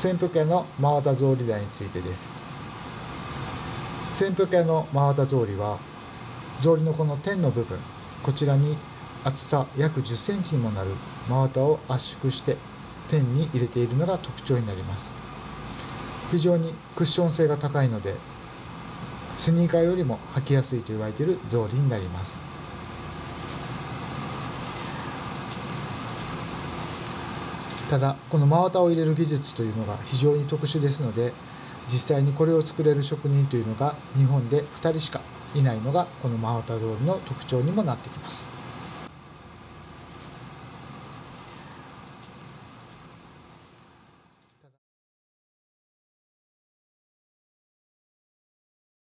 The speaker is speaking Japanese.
旋風系の真綿草履台についてです。旋風系の真綿草履は、草履のこの点の部分、こちらに厚さ約10センチにもなる真綿を圧縮して点に入れているのが特徴になります。非常にクッション性が高いので、スニーカーよりも履きやすいと言われている草履になります。ただ、この真綿を入れる技術というのが非常に特殊ですので、実際にこれを作れる職人というのが日本で2人しかいないのがこの真綿草履の特徴にもなってきます。